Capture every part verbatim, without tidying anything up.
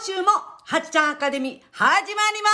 週もはちちゃんアカデミー始まります。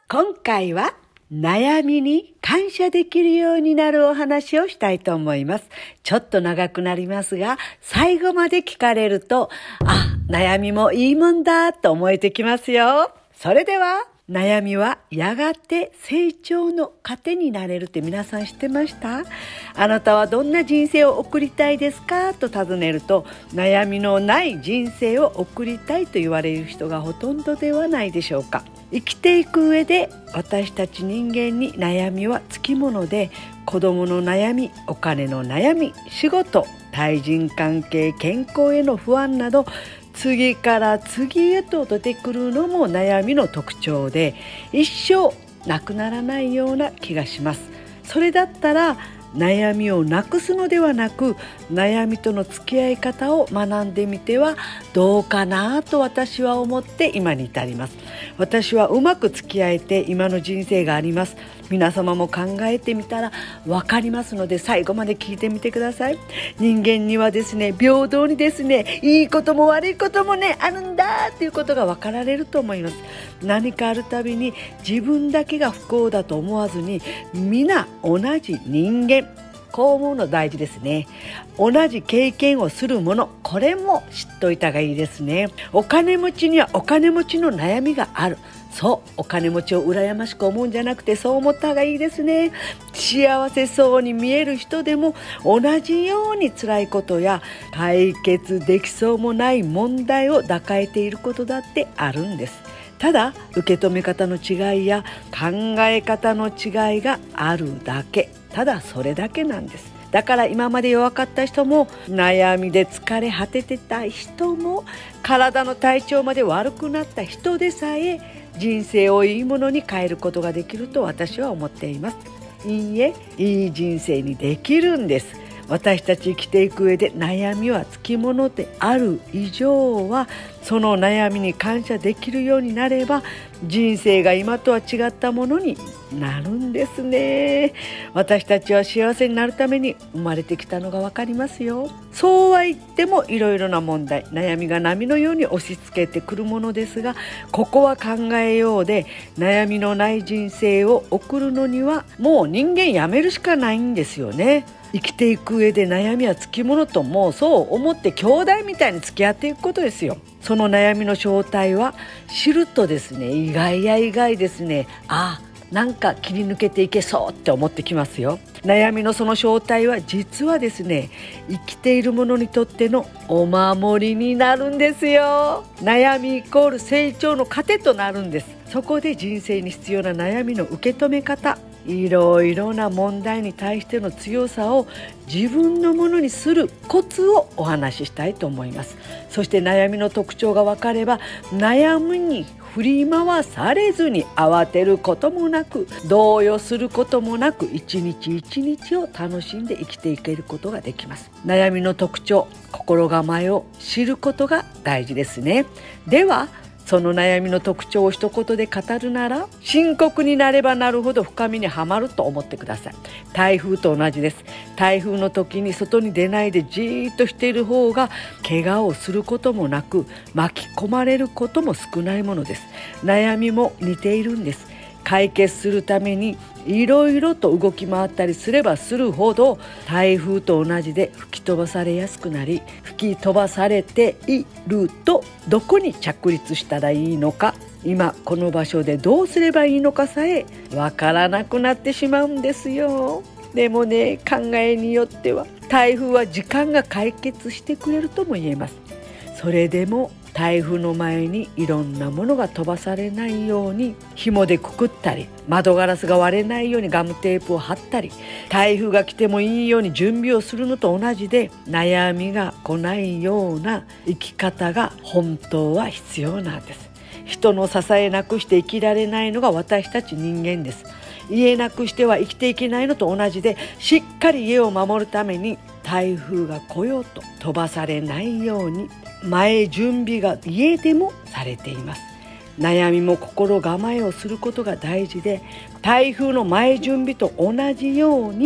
今回は悩みに感謝できるようになるお話をしたいと思います。ちょっと長くなりますが、最後まで聞かれると、あ、悩みもいいもんだと思えてきますよ。それでは、悩みはやがて成長の糧になれるって皆さん知ってました？あなたはどんな人生を送りたいですかと尋ねると、悩みのない人生を送りたいと言われる人がほとんどではないでしょうか。生きていく上で私たち人間に悩みはつきもので、子供の悩み、お金の悩み、仕事、対人関係、健康への不安など、次から次へと出てくるのも悩みの特徴で、一生なくならないような気がします。それだったら悩みをなくすのではなく、悩みとの付き合い方を学んでみてはどうかなと私は思って今に至ります。私はうまく付き合えて今の人生があります。皆様も考えてみたら分かりますので、最後まで聞いてみてください。人間にはですね、平等にですね、いいことも悪いこともね、あるんだっていうことが分かられると思います。何かあるたびに自分だけが不幸だと思わずに、皆同じ人間、こう思うの大事ですね。同じ経験をするもの、これも知っといたがいいですね。お金持ちにはお金持ちの悩みがある。そう、お金持ちを羨ましく思うんじゃなくて、そう思った方がいいですね。幸せそうに見える人でも同じように辛いことや解決できそうもない問題を抱えていることだってあるんです。ただ受け止め方の違いや考え方の違いがあるだけ、ただそれだけなんです。だから今まで弱かった人も、悩みで疲れ果ててた人も、体の体調まで悪くなった人でさえ人生をいいものに変えることができると私は思っています。いいえ、いい人生にできるんです。私たち生きていく上で悩みはつきものである以上は、その悩みに感謝できるようになれば、人生が今とは違ったものになるんですね。私たちは幸せになるために生まれてきたのがわかりますよ。そうは言ってもいろいろな問題、悩みが波のように押し付けてくるものですが、ここは考えようで、悩みのない人生を送るのにはもう人間やめるしかないんですよね。生きていく上で悩みはつきものと、もうそう思って兄弟みたいに付き合っていくことですよ。その悩みの正体は知るとですね、意外や意外ですね、あ、なんか切り抜けていけそうって思ってきますよ。悩みのその正体は実はですね、生きている者にとってのお守りになるんですよ。悩みイコール成長の糧となるんです。そこで人生に必要な悩みの受け止め方、いろいろな問題に対しての強さを自分のものにするコツをお話ししたいと思います。そして悩みの特徴が分かれば、悩みに振り回されずに慌てることもなく、動揺することもなく、一日一日を楽しんで生きていけることができます。悩みの特徴、心構えを知ることが大事ですね。ではその悩みの特徴を一言で語るなら、深刻になればなるほど深みにはまると思ってください。台風と同じです。台風の時に外に出ないでじーっとしている方が怪我をすることもなく、巻き込まれることも少ないものです。悩みも似ているんです。解決するためにいろいろと動き回ったりすればするほど、台風と同じで吹き飛ばされやすくなり、吹き飛ばされているとどこに着陸したらいいのか、今この場所でどうすればいいのかさえわからなくなってしまうんですよ。でもね、考えによっては台風は時間が解決してくれるとも言えます。それでも台風の前にいろんなものが飛ばされないように紐でくくったり、窓ガラスが割れないようにガムテープを貼ったり、台風が来てもいいように準備をするのと同じで、悩みが来ないような生き方が本当は必要なんです。人の支えなくして生きられないのが私たち人間です。家なくしては生きていけないのと同じで、しっかり家を守るために台風が来ようと飛ばされないように前準備が家でもされています。悩みも心構えをすることが大事で、台風の前準備と同じように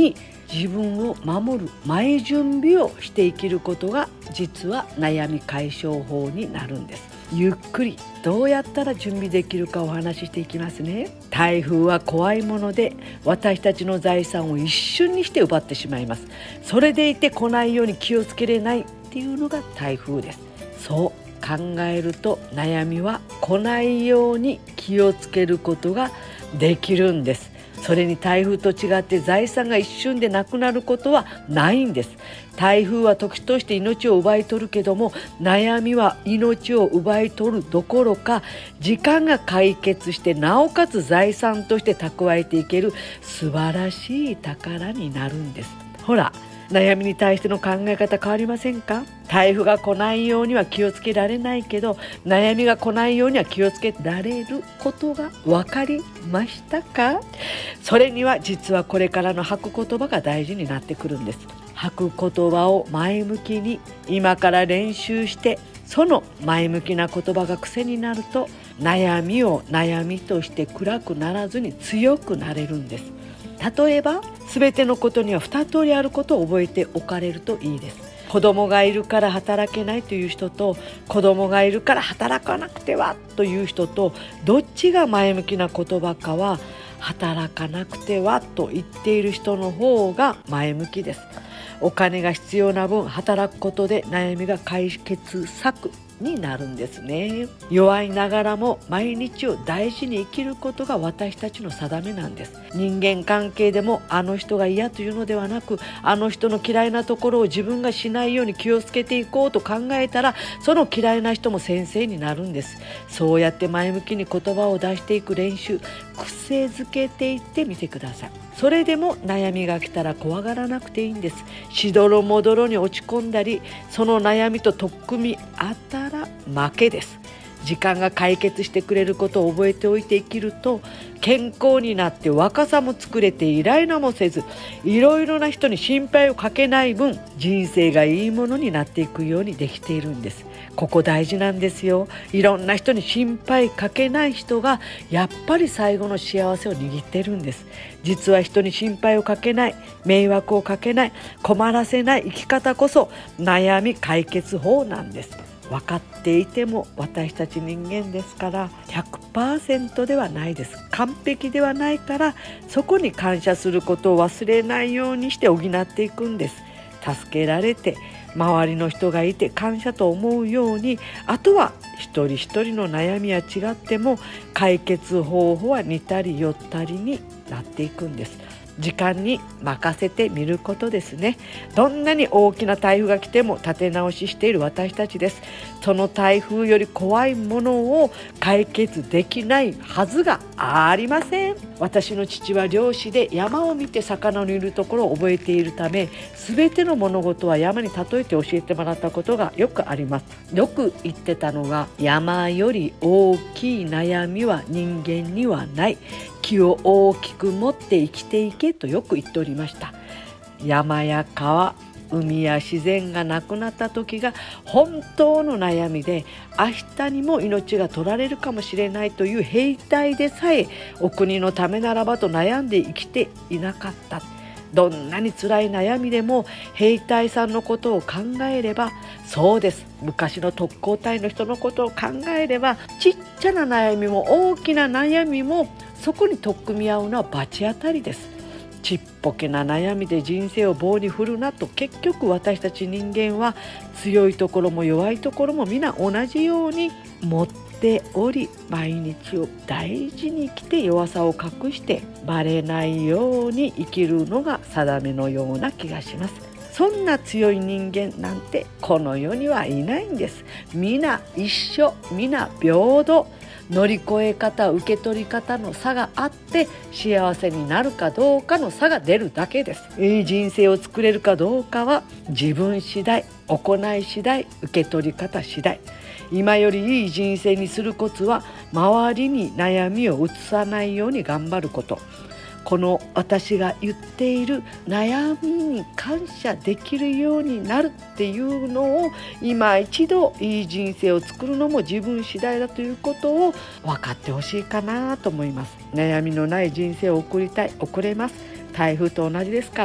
自分を守る前準備をして生きることが実は悩み解消法になるんです。ゆっくりどうやったら準備できるかお話ししていきますね。台風は怖いもので私たちの財産を一瞬にして奪ってしまいます。それでいて来ないように気をつけれないっていうのが台風です。そう考えると悩みは来ないように気をつけることができるんです。それに台風と違って財産が一瞬でなくなることはないんです。台風は時として命を奪い取るけども、悩みは命を奪い取るどころか時間が解決して、なおかつ財産として蓄えていける素晴らしい宝になるんです。ほら、悩みに対しての考え方変わりませんか？台風が来ないようには気をつけられないけど、悩みが来ないようには気をつけられることが分かりましたか？それには実はこれからの吐く言葉が大事になってくるんです。吐く言葉を前向きに今から練習して、その前向きな言葉が癖になると、悩みを悩みとして暗くならずに強くなれるんです。例えば全てのことには二通りあることを覚えておかれるといいです。子供がいるから働けないという人と、子供がいるから働かなくてはという人と、どっちが前向きな言葉かは、働かなくてはと言っている人の方が前向きです。お金が必要な分働くことで悩みが解決策になるんですね。弱いながらも毎日を大事に生きることが私たちの定めなんです。人間関係でもあの人が嫌というのではなく、あの人の嫌いなところを自分がしないように気をつけていこうと考えたら、その嫌いな人も先生になるんです。そうやって前向きに言葉を出していく練習、癖づけていってみてください。それでも悩みが来たら怖がらなくていいんです。しどろもどろに落ち込んだり、その悩みと取っ組み合ったら負けです。時間が解決してくれることを覚えておいて生きると、健康になって若さも作れてイライラもせず、いろいろな人に心配をかけない分、人生がいいものになっていくようにできているんです。ここ大事なんですよ。いろんな人に心配かけない人がやっぱり最後の幸せを握っているんです。実は人に心配をかけない、迷惑をかけない、困らせない生き方こそ悩み解決法なんです。分かっていても私たち人間ですから ひゃくパーセント ではないです。完璧ではないから、そこに感謝することを忘れないようにして補っていくんです。助けられて周りの人がいて感謝と思うように、あとは一人一人の悩みは違っても解決方法は似たり寄ったりになっていくんです。時間に任せてみることですね。どんなに大きな台風が来ても立て直ししている私たちです。その台風より怖いものを解決できないはずがありません。私の父は漁師で、山を見て魚のいるところを覚えているため、全ての物事は山に例えて教えてもらったことがよくあります。よく言ってたのが、山より大きい悩みは人間にはない、気を大きく持って生きていけとよく言っておりました。山や川、海や自然がなくなった時が本当の悩みで、明日にも命が取られるかもしれないという兵隊でさえ、お国のためならばと悩んで生きていなかった。どんなに辛い悩みでも兵隊さんのことを考えれば、そうです、昔の特攻隊の人のことを考えれば、ちっちゃな悩みも大きな悩みもそこに取っ組み合うのは罰当たりです。ちっぽけな悩みで人生を棒に振るなと、結局私たち人間は強いところも弱いところも皆同じように持っており、毎日を大事に生きて弱さを隠してバレないように生きるのが定めのような気がします。そんな強い人間なんてこの世にはいないんです。皆一緒、皆平等。乗り越え方、受け取り方の差があって、幸せになるかどうかの差が出るだけです。いい人生を作れるかどうかは自分次第、行い次第、受け取り方次第。今よりいい人生にするコツは、周りに悩みを移さないように頑張ること。この私が言っている悩みに感謝できるようになるっていうのを、今一度いい人生を作るのも自分次第だということを分かってほしいかなと思います。悩みのない人生を送りたい、送れます。台風と同じですから、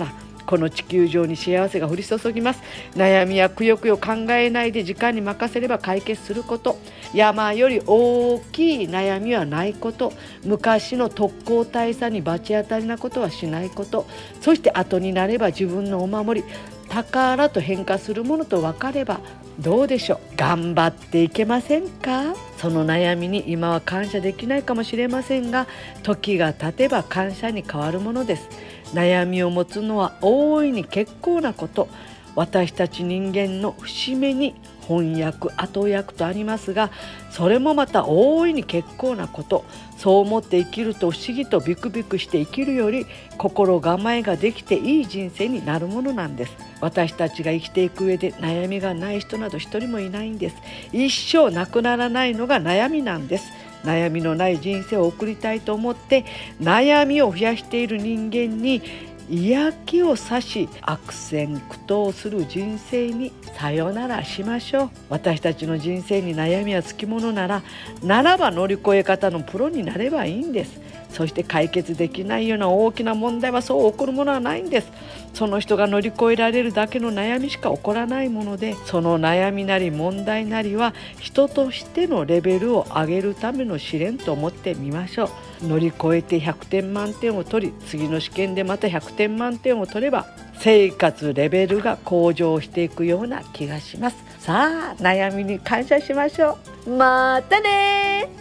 この地球上に幸せが降り注ぎます。悩みやくよくよ考えないで時間に任せれば解決すること、山より大きい悩みはないこと、昔の特攻大佐に罰当たりなことはしないこと、そして後になれば自分のお守り、宝と変化するものと分かればどうでしょう。頑張っていけませんか。その悩みに今は感謝できないかもしれませんが、時が経てば感謝に変わるものです。悩みを持つのは大いに結構なこと。私たち人間の節目に翻訳後訳とありますが、それもまた大いに結構なこと。そう思って生きると不思議とビクビクして生きるより心構えができていい人生になるものなんです。私たちが生きていく上で悩みがない人など一人もいないんです。一生なくならないのが悩みなんです。悩みのない人生を送りたいと思って悩みを増やしている人間に嫌気をさし悪戦苦闘する人生にさよならしましょう。私たちの人生に悩みはつきものならならば乗り越え方のプロになればいいんです。そして解決できないような大きな問題はそう起こるものはないんです。その人が乗り越えられるだけの悩みしか起こらないもので、その悩みなり問題なりは人としてのレベルを上げるための試練と思ってみましょう。乗り越えてひゃくてん満点を取り、次の試験でまたひゃくてん満点を取れば生活レベルが向上していくような気がします。さあ、悩みに感謝しましょう。またね。